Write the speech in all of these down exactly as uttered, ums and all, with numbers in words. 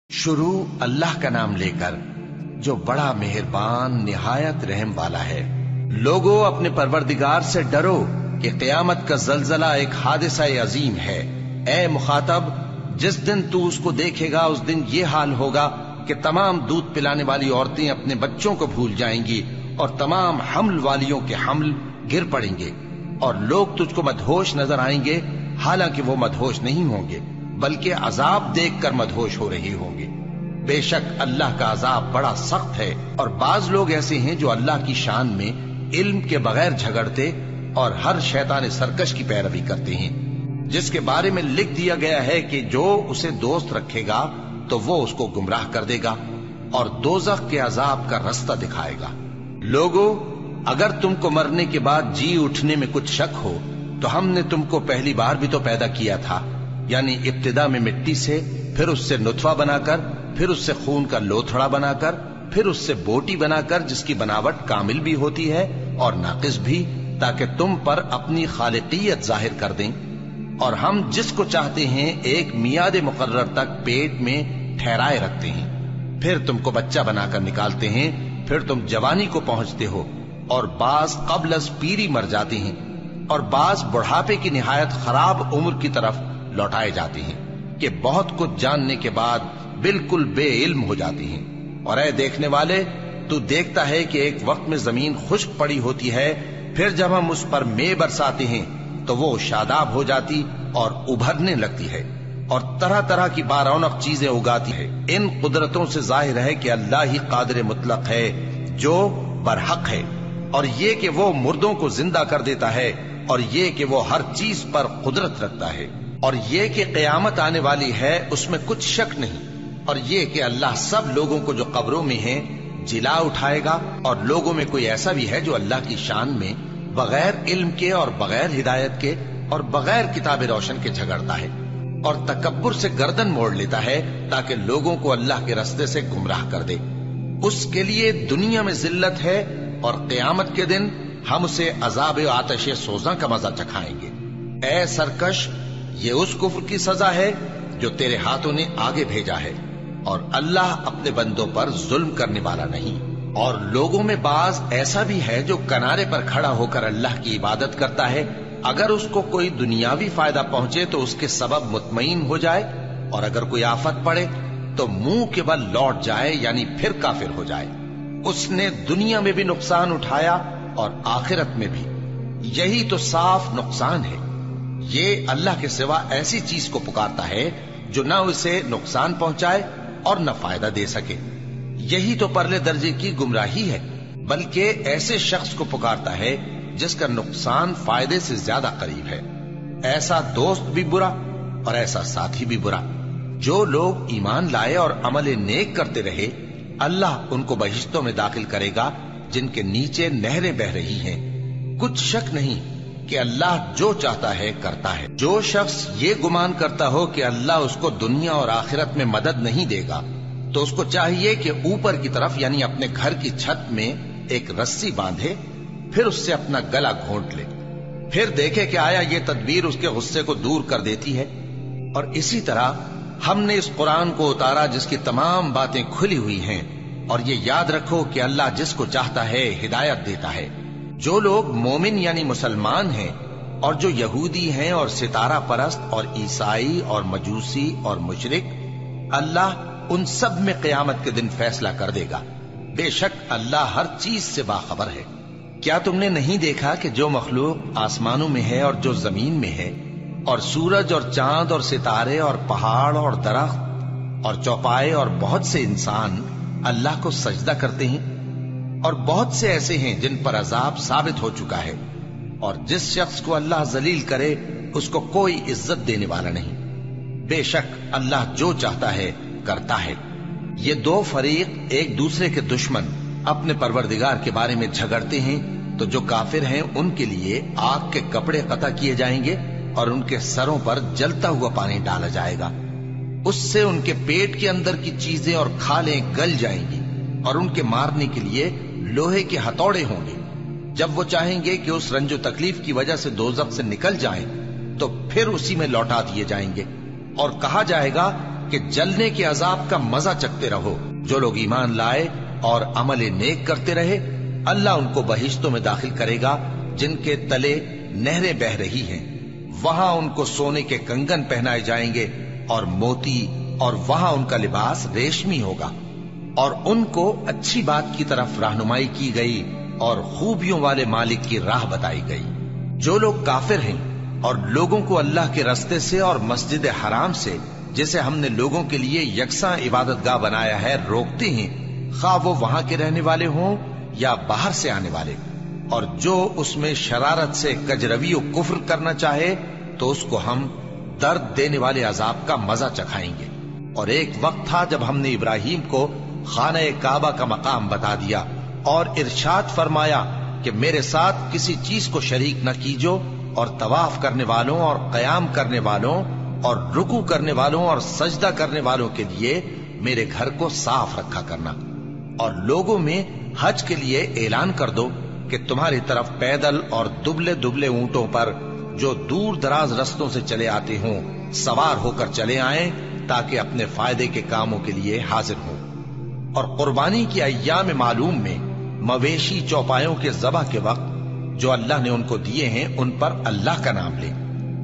शुरू अल्लाह का नाम लेकर जो बड़ा मेहरबान निहायत रहम वाला है। लोगों, अपने परवरदिगार से डरो कि क़यामत का जलजला एक हादिसा अजीम है। ए मुखातब, जिस दिन तू उसको देखेगा उस दिन ये हाल होगा कि तमाम दूध पिलाने वाली औरतें अपने बच्चों को भूल जाएंगी और तमाम हमल वालियों के हमल गिर पड़ेंगे और लोग तुझको मदहोश नजर आएंगे, हालांकि वो मदहोश नहीं होंगे बल्कि अजाब देखकर मदहोश हो रहे होंगे। बेशक अल्लाह का अजाब बड़ा सख्त है। और बाज लोग ऐसे हैं जो अल्लाह की शान में इल्म के बगैर झगड़ते और हर शैतान सरकश की पैरवी करते हैं, जिसके बारे में लिख दिया गया है कि जो उसे दोस्त रखेगा तो वो उसको गुमराह कर देगा और दोजख के अजाब का रास्ता दिखाएगा। लोगों, अगर तुमको मरने के बाद जी उठने में कुछ शक हो तो हमने तुमको पहली बार भी तो पैदा किया था, यानी इब्तिदा में मिट्टी से, फिर उससे नुतफा बनाकर, फिर उससे खून का लोथड़ा बनाकर, फिर उससे बोटी बनाकर जिसकी बनावट कामिल भी होती है और नाकिस भी, ताकि तुम पर अपनी खालिकियत जाहिर कर दें। और हम जिसको चाहते हैं एक मियाद मुकर्रर तक पेट में ठहराए रखते हैं, फिर तुमको बच्चा बनाकर निकालते हैं, फिर तुम जवानी को पहुंचते हो और बाज कब्लस पीरी मर जाते हैं और बाज बुढ़ापे की निहायत खराब उम्र की तरफ लौटाए जाते हैं कि बहुत कुछ जानने के बाद बिल्कुल बेइल्म हो जाते हैं। और ऐ देखने वाले, तू देखता है कि एक वक्त में जमीन खुश्क पड़ी होती है, फिर जब हम उस पर मे बरसाते हैं तो वो शादाब हो जाती और उभरने लगती है और तरह तरह की बारौनक चीजें उगाती है। इन कुदरतों से जाहिर है कि अल्लाह ही कादिर मुतलक है जो बरहक है, और ये कि वो मुर्दों को जिंदा कर देता है, और ये कि वो हर चीज पर कुदरत रखता है, और ये कि क़यामत आने वाली है उसमें कुछ शक नहीं, और ये कि अल्लाह सब लोगों को जो कब्रों में हैं जिला उठाएगा। और लोगों में कोई ऐसा भी है जो अल्लाह की शान में बगैर इल्म के और बगैर हिदायत के और बगैर किताब रोशन के झगड़ता है और तकब्बुर से गर्दन मोड़ लेता है ताकि लोगों को अल्लाह के रास्ते से गुमराह कर दे। उसके लिए दुनिया में जिल्लत है और क़यामत के दिन हम उसे अजाब आतिश सोजा का मजा चखाएंगे। ऐ सरकश, ये उस कुफ्र की सजा है जो तेरे हाथों ने आगे भेजा है, और अल्लाह अपने बंदों पर जुल्म करने वाला नहीं। और लोगों में बाज ऐसा भी है जो किनारे पर खड़ा होकर अल्लाह की इबादत करता है, अगर उसको कोई दुनियावी फायदा पहुंचे तो उसके सबब मुतमईन हो जाए, और अगर कोई आफत पड़े तो मुंह के बल लौट जाए, यानी फिर काफिर हो जाए। उसने दुनिया में भी नुकसान उठाया और आखिरत में भी। यही तो साफ नुकसान है। ये अल्लाह के सिवा ऐसी चीज को पुकारता है जो न उसे नुकसान पहुंचाए और न फायदा दे सके। यही तो परले दर्जे की गुमराही है। बल्कि ऐसे शख्स को पुकारता है जिसका नुकसान फायदे से ज्यादा करीब है। ऐसा दोस्त भी बुरा और ऐसा साथी भी बुरा। जो लोग ईमान लाए और अमल नेक करते रहे, अल्लाह उनको बहिश्तों में दाखिल करेगा जिनके नीचे नहरें बह रही हैं। कुछ शक नहीं कि अल्लाह जो चाहता है करता है। जो शख्स ये गुमान करता हो कि अल्लाह उसको दुनिया और आखिरत में मदद नहीं देगा, तो उसको चाहिए कि ऊपर की तरफ यानी अपने घर की छत में एक रस्सी बांधे, फिर उससे अपना गला घोंट ले, फिर देखे कि आया ये तदबीर उसके गुस्से को दूर कर देती है। और इसी तरह हमने इस कुरान को उतारा जिसकी तमाम बातें खुली हुई हैं। और ये याद रखो कि अल्लाह जिसको चाहता है हिदायत देता है। जो लोग मोमिन यानी मुसलमान हैं और जो यहूदी हैं और सितारा परस्त और ईसाई और मजूसी और मुशरिक, अल्लाह उन सब में क़यामत के दिन फैसला कर देगा। बेशक अल्लाह हर चीज से बाखबर है। क्या तुमने नहीं देखा कि जो मखलूक आसमानों में है और जो जमीन में है, और सूरज और चांद और सितारे और पहाड़ और दरख्त और चौपाए और बहुत से इंसान अल्लाह को सजदा करते हैं, और बहुत से ऐसे हैं जिन पर अजाब साबित हो चुका है। और जिस शख्स को अल्लाह जलील करे उसको कोई इज्जत देने वाला नहीं। बेशक अल्लाह जो चाहता है करता है। ये दो फरीक एक दूसरे के दुश्मन अपने परवरदिगार के बारे में झगड़ते हैं, तो जो काफिर हैं उनके लिए आग के कपड़े कता किए जाएंगे और उनके सरों पर जलता हुआ पानी डाला जाएगा। उससे उनके पेट के अंदर की चीजें और खालें गल जाएंगी, और उनके मारने के लिए लोहे के हथौड़े होंगे। जब वो चाहेंगे कि उस रंजो तकलीफ की वजह से दोज़ख से निकल जाएं, तो फिर उसी में लौटा दिए जाएंगे और कहा जाएगा کہ جلنے کے عذاب کا مزہ چکھتے رہو۔ جو لوگ ایمان لائے اور عمل نیک کرتے رہے، اللہ ان کو بہشتوں میں داخل کرے گا جن کے تلے نہریں بہ رہی ہیں، وہاں ان کو سونے کے کنگن پہنائے جائیں گے اور موتی، اور وہاں ان کا لباس ریشمی ہوگا، اور ان کو اچھی بات کی طرف رہنمائی کی گئی اور خوبیوں والے مالک کی راہ بتائی گئی۔ جو لوگ کافر ہیں اور لوگوں کو اللہ کے رستے سے اور مسجد حرام سے، جسے ہم نے لوگوں کے لیے یکساں عبادت گاہ بنایا ہے، روکتے ہیں، خواہ وہ وہاں کے رہنے والے ہوں یا باہر سے آنے والے، اور جو اس میں شرارت سے کجروی و کفر کرنا چاہے تو اس کو ہم درد دینے والے عذاب کا مزہ چکھائیں گے۔ اور ایک وقت تھا جب ہم نے ابراہیم کو خانہ کعبہ کا مقام بتا دیا اور ارشاد فرمایا کہ میرے ساتھ کسی چیز کو شریک نہ کیجو، اور طواف کرنے والوں اور قیام کرنے والوں اور رکوع کرنے والوں اور سجدہ کرنے والوں کے لیے میرے گھر کو صاف رکھا کرنا، اور لوگوں میں حج کے لیے اعلان کر دو کہ تمہاری طرف پیدل اور دبلے دبلے اونٹوں پر جو دور دراز رستوں سے چلے آتے ہوں سوار ہو کر چلے آئیں، تاکہ اپنے فائدے کے کاموں کے لیے حاضر ہوں۔ اور قربانی کی ایام معلوم میں مویشی چوپایوں کے ذبح کے وقت جو اللہ نے ان کو دیے ہیں ان پر اللہ کا نام لیں۔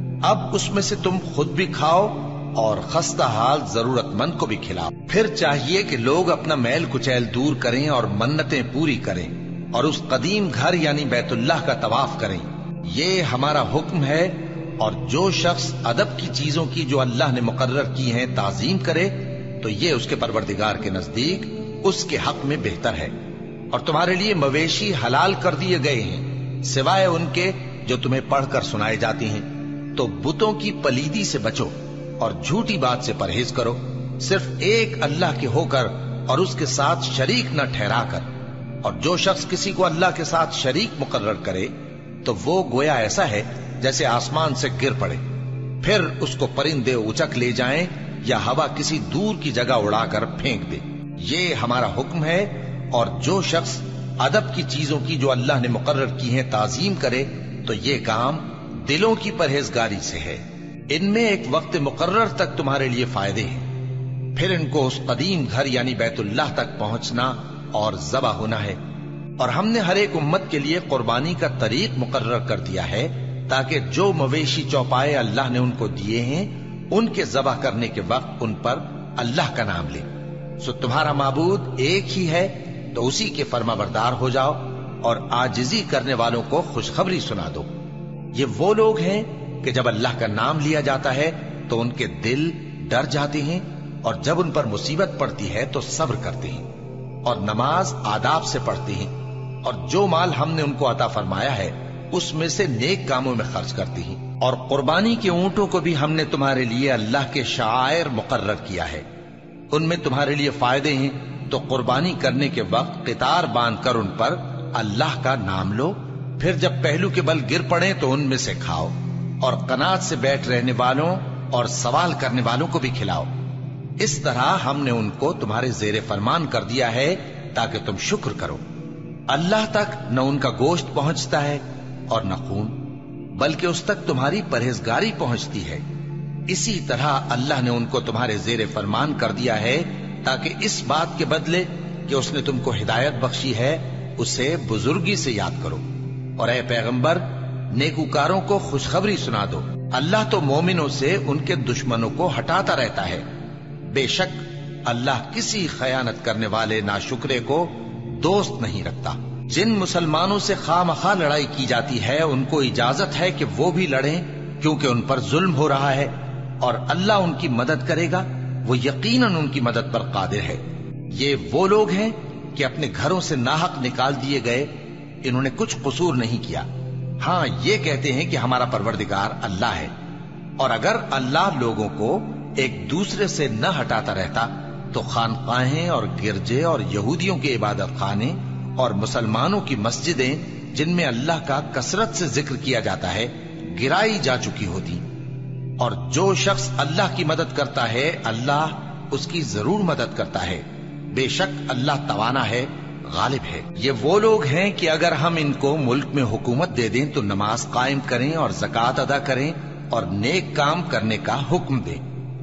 اب اس میں سے تم خود بھی کھاؤ اور خستہ حال ضرورت مند کو بھی کھلاؤ۔ پھر چاہیے کہ لوگ اپنا میل کچیل دور کریں اور منتیں پوری کریں اور اس قدیم گھر یعنی بیت اللہ کا طواف کریں، یہ ہمارا حکم ہے۔ اور جو شخص ادب کی چیزوں کی جو اللہ نے مقرر کی ہیں تعظیم کرے تو یہ اس کے پروردگار کے نزدیک اس کے حق میں بہتر ہے۔ اور تمہارے لیے مویشی حلال کر دیے گئے ہیں سوائے ان کے جو تمہیں پڑھ کر سنائے جاتے ہیں، تو بتوں کی پلیدی سے بچو اور جھوٹی بات سے پرہیز کرو، صرف ایک اللہ کے ہو کر اور اس کے ساتھ شریک نہ ٹھہرا کر۔ اور جو شخص کسی کو اللہ کے ساتھ شریک مقرر کرے تو وہ گویا ایسا ہے جیسے آسمان سے گر پڑے، پھر اس کو پرندے اچک لے جائیں یا ہوا کسی دور کی جگہ اڑا کر پھینک دے۔ یہ ہمارا حکم ہے۔ اور جو شخص ادب کی چیزوں کی جو اللہ نے مقرر کی ہیں تعظیم کرے تو یہ کام دلوں کی پرہیزگاری سے ہے۔ ان میں ایک وقت مقرر تک تمہارے لیے فائدے ہیں، پھر ان کو اس قدیم گھر یعنی بیت اللہ تک پہنچنا اور ذبح ہونا ہے۔ اور ہم نے ہر ایک امت کے لیے قربانی کا طریق مقرر کر دیا ہے تاکہ جو مویشی چوپائے اللہ نے ان کو دیے ہیں ان کے ذبح کرنے کے وقت ان پر اللہ کا نام لے۔ سو تمہارا معبود ایک ہی ہے، تو اسی کے فرما بردار ہو جاؤ اور عاجزی کرنے والوں کو خوشخبری سنا دو۔ یہ وہ لوگ ہیں کہ جب اللہ کا نام لیا جاتا ہے تو ان کے دل ڈر جاتے ہیں، اور جب ان پر مصیبت پڑتی ہے تو صبر کرتے ہیں اور نماز آداب سے پڑھتے ہیں، اور جو مال ہم نے ان کو عطا فرمایا ہے اس میں سے نیک کاموں میں خرچ کرتے ہیں۔ اور قربانی کے اونٹوں کو بھی ہم نے تمہارے لیے اللہ کے شعائر مقرر کیا ہے، ان میں تمہارے لیے فائدے ہیں، تو قربانی کرنے کے وقت قطار باندھ کر ان پر اللہ کا نام لو، پھر جب پہلو کے بل گر پڑے تو ان میں سے کھاؤ، اور قناعت سے بیٹھ رہنے والوں اور سوال کرنے والوں کو بھی کھلاؤ۔ اس طرح ہم نے ان کو تمہارے زیر فرمان کر دیا ہے تاکہ تم شکر کرو۔ اللہ تک نہ ان کا گوشت پہنچتا ہے اور نہ خون، بلکہ اس تک تمہاری پرہیزگاری پہنچتی ہے۔ اسی طرح اللہ نے ان کو تمہارے زیر فرمان کر دیا ہے تاکہ اس بات کے بدلے کہ اس نے تم کو ہدایت بخشی ہے اسے بزرگی سے یاد کرو۔ اور اے پیغمبر، نیکوکاروں کو خوشخبری سنا دو، اللہ تو مومنوں سے ان کے دشمنوں کو ہٹاتا رہتا ہے۔ بے شک اللہ کسی خیانت کرنے والے ناشکرے کو دوست نہیں رکھتا۔ جن مسلمانوں سے خواہ مخواہ لڑائی کی جاتی ہے ان کو اجازت ہے کہ وہ بھی لڑیں، کیونکہ ان پر ظلم ہو رہا ہے، اور اللہ ان کی مدد کرے گا، وہ یقیناً ان کی مدد پر قادر ہے۔ یہ وہ لوگ ہیں کہ اپنے گھروں سے ناحق نکال دیے گئے، انہوں نے کچھ قصور نہیں کیا، ہاں یہ کہتے ہیں کہ ہمارا پروردگار اللہ ہے۔ اور اگر اللہ لوگوں کو ایک دوسرے سے نہ ہٹاتا رہتا تو خانقاہیں اور گرجے اور یہودیوں کے عبادت خانے اور مسلمانوں کی مسجدیں جن میں اللہ کا کثرت سے ذکر کیا جاتا ہے گرائی جا چکی ہوتی۔ اور جو شخص اللہ کی مدد کرتا ہے اللہ اس کی ضرور مدد کرتا ہے، بے شک اللہ توانا ہے، غالب ہے۔ یہ وہ لوگ ہیں کہ اگر ہم ان کو ملک میں حکومت دے دیں تو نماز قائم کریں اور زکوٰۃ ادا کریں اور نیک کام کرنے کا حکم دیں،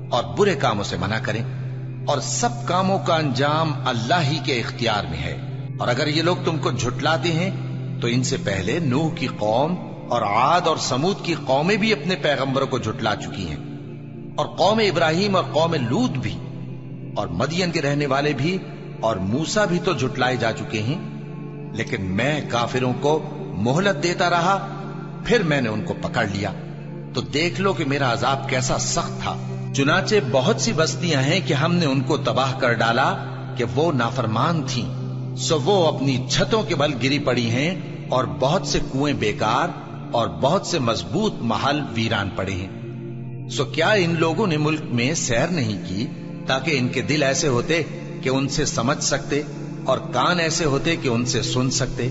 और बुरे कामों से मना करें, और सब कामों का अंजाम अल्लाह ही के इख्तियार में है। और अगर ये लोग तुमको झुटलाते हैं तो इनसे पहले नूह की कौम और आद और समूद की कौमें भी अपने पैगंबरों को झुटला चुकी हैं, और कौम इब्राहिम और कौम लूत भी, और मदियन के रहने वाले भी और मूसा भी तो झुटलाए जा चुके हैं। लेकिन मैं काफिरों को मोहलत देता रहा, फिर मैंने उनको पकड़ लिया। तो देख लो कि मेरा अजाब कैसा सख्त था। चुनाचे बहुत सी बस्तियां हैं कि हमने उनको तबाह कर डाला कि वो नाफरमान थीं, सो वो अपनी छतों के बल गिरी पड़ी हैं, और बहुत से कुएं बेकार और बहुत से मजबूत महल वीरान पड़े हैं। सो क्या इन लोगों ने मुल्क में सैर नहीं की, ताकि इनके दिल ऐसे होते कि उनसे समझ सकते और कान ऐसे होते कि उनसे सुन सकते?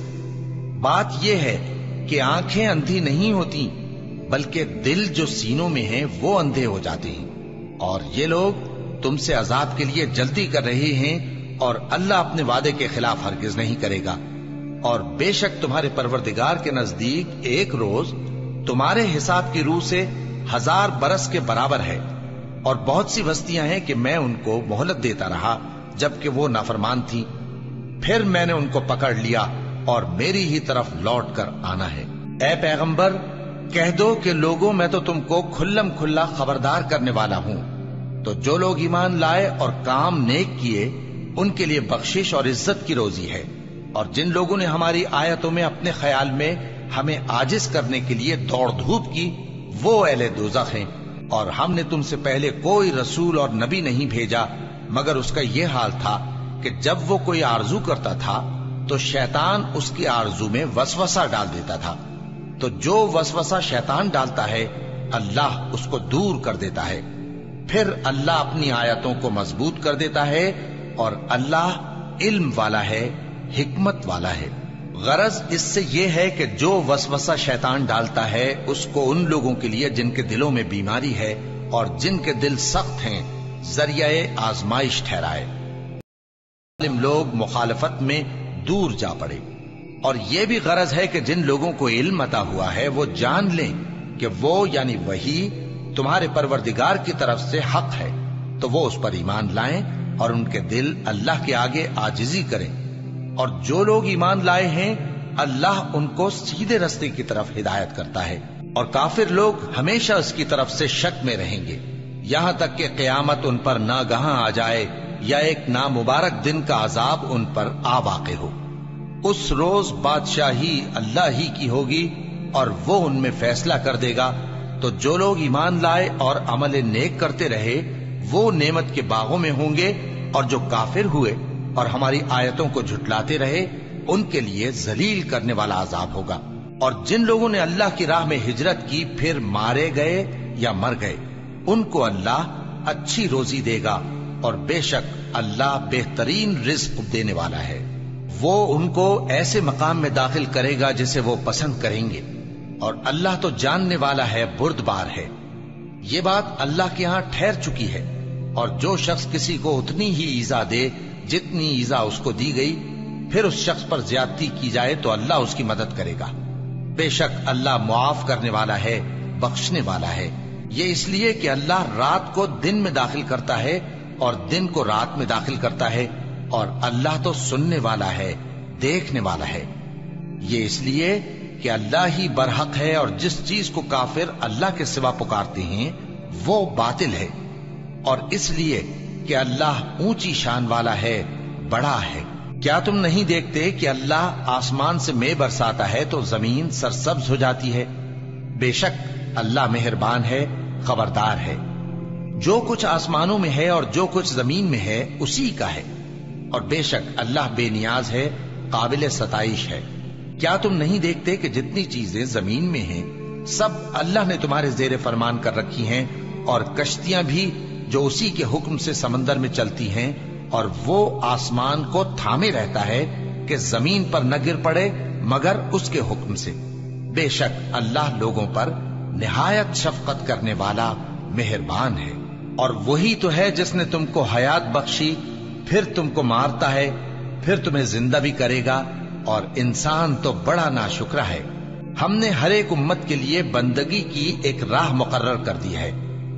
बात यह है कि आंखें अंधी नहीं होती, बल्कि दिल जो सीनों में है वो अंधे हो जाते हैं। और ये लोग तुमसे अजाब के लिए जल्दी कर रहे हैं, और अल्लाह अपने वादे के खिलाफ हरगिज नहीं करेगा। और बेशक तुम्हारे परवरदिगार के नजदीक एक रोज तुम्हारे हिसाब की रूह से हजार बरस के बराबर है। और बहुत सी बस्तियां हैं कि मैं उनको मोहलत देता रहा जबकि वो नाफरमान थी, फिर मैंने उनको पकड़ लिया और मेरी ही तरफ लौट कर आना है। ए पैगंबर, कह दो कि लोगों, मैं तो तुमको खुल्लम खुल्ला खबरदार करने वाला हूं। तो जो लोग ईमान लाए और काम नेक किए, उनके लिए बख्शिश और इज्जत की रोजी है। और जिन लोगों ने हमारी आयतों में अपने ख्याल में हमें आजिज करने के लिए दौड़ धूप की, वो अहले दोज़ख हैं। और हमने तुमसे पहले कोई रसूल और नबी नहीं भेजा, मगर उसका यह हाल था कि जब वो कोई आरजू करता था तो शैतान उसकी आरजू में वसवसा डाल देता था। तो जो वसवसा शैतान डालता है, अल्लाह उसको दूर कर देता है। फिर अल्लाह अपनी आयतों को मजबूत कर देता है, और अल्लाह इल्म वाला है, हिकमत वाला है। गरज इससे यह है कि जो वसवसा शैतान डालता है, उसको उन लोगों के लिए जिनके दिलों में बीमारी है और जिनके दिल सख्त हैं, जरिए आजमाइश ठहराए। जालिम लोग मुखालफत में दूर जा पड़े। और यह भी गरज है कि जिन लोगों को इल्म अता हुआ है वो जान लें कि वो यानी वही तुम्हारे परवरदिगार की तरफ से हक है, तो वो उस पर ईमान लाएं और उनके दिल अल्लाह के आगे आजिजी करें। और जो लोग ईमान लाए हैं, अल्लाह उनको सीधे रास्ते की तरफ हिदायत करता है। और काफिर लोग हमेशा उसकी तरफ से शक में रहेंगे, यहां तक कि क़यामत उन पर नागहां आ जाए या एक नामुबारक दिन का अजाब उन पर आ वाक़े हो। उस रोज बादशाही अल्लाह ही की होगी और वो उनमें फैसला कर देगा। तो जो लोग ईमान लाए और अमल नेक करते रहे, वो नेमत के बागों में होंगे, और जो काफिर हुए और हमारी आयतों को झुटलाते रहे, उनके लिए जलील करने वाला अजाब होगा। और जिन लोगों ने अल्लाह की राह में हिजरत की फिर मारे गए या मर गए, उनको अल्लाह अच्छी रोजी देगा, और बेशक अल्लाह बेहतरीन रिज्क देने वाला है। वो उनको ऐसे मकाम में दाखिल करेगा जिसे वो पसंद करेंगे, और अल्लाह तो जानने वाला है, बुर्दबार है। ये बात अल्लाह के यहां ठहर चुकी है। और जो शख्स किसी को उतनी ही ईजा दे जितनी ईजा उसको दी गई, फिर उस शख्स पर ज्यादती की जाए तो अल्लाह उसकी मदद करेगा। बेशक अल्लाह मुआफ करने वाला है, बख्शने वाला है। ये इसलिए कि अल्लाह रात को दिन में दाखिल करता है और दिन को रात में दाखिल करता है, और अल्लाह तो सुनने वाला है, देखने वाला है। ये इसलिए कि अल्लाह ही बरहक है, और जिस चीज को काफिर अल्लाह के सिवा पुकारते हैं वो बातिल है। और इसलिए कि अल्लाह ऊंची शान वाला है, बड़ा है। क्या तुम नहीं देखते कि अल्लाह आसमान से मेघ बरसाता है तो जमीन सरसब्ज हो जाती है? बेशक अल्लाह मेहरबान है, खबरदार है। जो कुछ आसमानों में है और जो कुछ जमीन में है उसी का है, और बेशक अल्लाह बेनियाज है, काबिल सताइश है। क्या तुम नहीं देखते कि जितनी चीजें जमीन में हैं, सब अल्लाह ने तुम्हारे जेरे फरमान कर रखी हैं, और कश्तियां भी जो उसी के हुक्म से समंदर में चलती हैं, और वो आसमान को थामे रहता है कि जमीन पर न गिर पड़े मगर उसके हुक्म से। बेशक अल्लाह लोगों पर निहायत शफकत करने वाला, मेहरबान है। और वही तो है जिसने तुमको हयात बख्शी, फिर तुमको मारता है, फिर तुम्हें जिंदा भी करेगा, और इंसान तो बड़ा नाशुक्रा है। हमने हर एक उम्मत के लिए बंदगी की एक राह मुकर्रर कर दी है,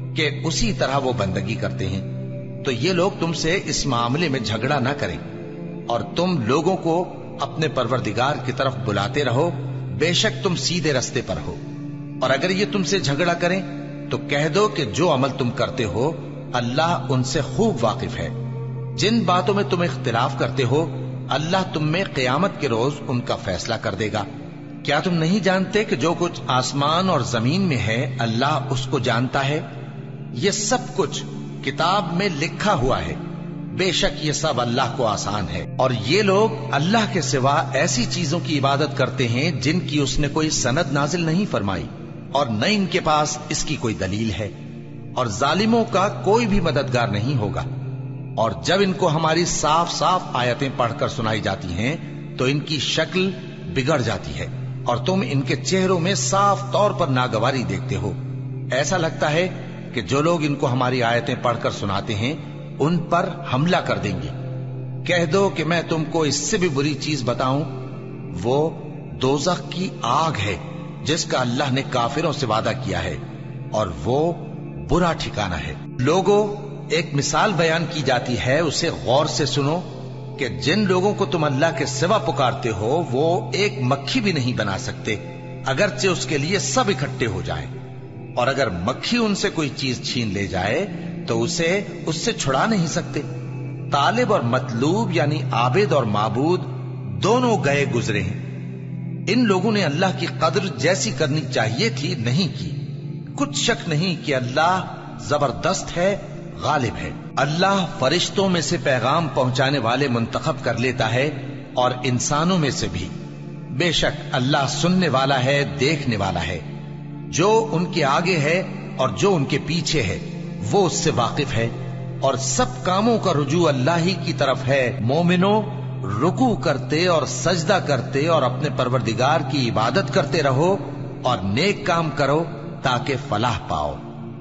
کہ اسی طرح وہ بندگی کرتے ہیں، تو یہ لوگ تم سے اس معاملے میں جھگڑا نہ کریں، اور تم لوگوں کو اپنے پروردگار کی طرف بلاتے رہو، بے شک تم سیدھے رستے پر ہو۔ اور اگر یہ تم سے جھگڑا کریں تو کہہ دو کہ جو عمل تم کرتے ہو اللہ ان سے خوب واقف ہے۔ جن باتوں میں تم اختلاف کرتے ہو اللہ تم میں قیامت کے روز ان کا فیصلہ کر دے گا۔ کیا تم نہیں جانتے کہ جو کچھ آسمان اور زمین میں ہے اللہ اس کو جانتا ہے؟ یہ سب کچھ کتاب میں لکھا ہوا ہے، بے شک یہ سب اللہ کو آسان ہے۔ اور یہ لوگ اللہ کے سوا ایسی چیزوں کی عبادت کرتے ہیں جن کی اس نے کوئی سند نازل نہیں فرمائی، اور نہ ان کے پاس اس کی کوئی دلیل ہے، اور ظالموں کا کوئی بھی مددگار نہیں ہوگا۔ اور جب ان کو ہماری صاف صاف آیتیں پڑھ کر سنائی جاتی ہیں تو ان کی شکل بگڑ جاتی ہے، اور تم ان کے چہروں میں صاف طور پر ناگواری دیکھتے ہو۔ ایسا لگتا ہے کہ جو لوگ ان کو ہماری آیتیں پڑھ کر سناتے ہیں ان پر حملہ کر دیں گے۔ کہہ دو کہ میں تم کو اس سے بھی بری چیز بتاؤں، وہ دوزخ کی آگ ہے جس کا اللہ نے کافروں سے وعدہ کیا ہے، اور وہ برا ٹھکانہ ہے۔ لوگوں، ایک مثال بیان کی جاتی ہے، اسے غور سے سنو کہ جن لوگوں کو تم اللہ کے سوا پکارتے ہو وہ ایک مکھی بھی نہیں بنا سکتے اگرچہ اس کے لیے سب اکٹھے ہو جائیں، اور اگر مکھی ان سے کوئی چیز چھین لے جائے تو اسے اس سے چھڑا نہیں سکتے۔ طالب اور مطلوب یعنی عابد اور معبود دونوں گئے گزرے ہیں۔ ان لوگوں نے اللہ کی قدر جیسی کرنی چاہیے تھی نہیں کی۔ کچھ شک نہیں کہ اللہ زبردست ہے، غالب ہے۔ اللہ فرشتوں میں سے پیغام پہنچانے والے منتخب کر لیتا ہے اور انسانوں میں سے بھی۔ بے شک اللہ سننے والا ہے، دیکھنے والا ہے۔ جو ان کے آگے ہے اور جو ان کے پیچھے ہے وہ اس سے واقف ہے، اور سب کاموں کا رجوع اللہ ہی کی طرف ہے۔ مومنوں، رکوع کرتے اور سجدہ کرتے اور اپنے پروردگار کی عبادت کرتے رہو اور نیک کام کرو تاکہ فلاح پاؤ،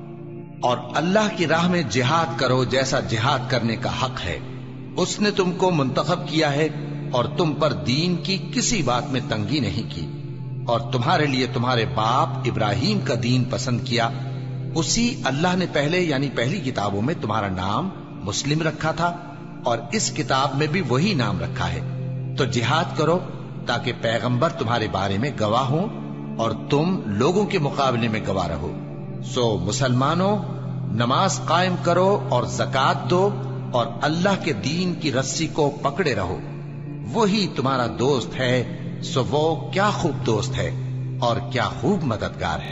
اور اللہ کی راہ میں جہاد کرو جیسا جہاد کرنے کا حق ہے۔ اس نے تم کو منتخب کیا ہے اور تم پر دین کی کسی بات میں تنگی نہیں کی، اور تمہارے لیے تمہارے باپ ابراہیم کا دین پسند کیا۔ اسی اللہ نے پہلے یعنی پہلی کتابوں میں تمہارا نام مسلم رکھا تھا، اور اس کتاب میں بھی وہی نام رکھا ہے۔ تو جہاد کرو تاکہ پیغمبر تمہارے بارے میں گواہ ہوں اور تم لوگوں کے مقابلے میں گواہ رہو۔ سو مسلمانوں، نماز قائم کرو اور زکات دو اور اللہ کے دین کی رسی کو پکڑے رہو، وہی تمہارا دوست ہے۔ سو وہ کیا خوب دوست ہے اور کیا خوب مددگار ہے۔